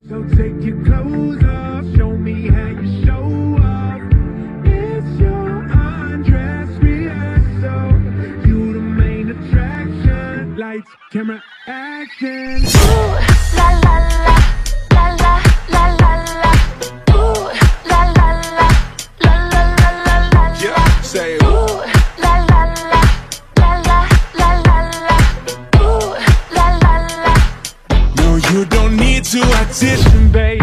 So take your clothes off, show me how you show off. It's your undress rehearsal. You the main attraction. Lights, camera, action. Ooh, la la la, la la la la la. Ooh, la la la, la la la la la. Yeah, say ooh, la la la, la la la la la. Ooh, la la la. no, you don't need to audition, babe.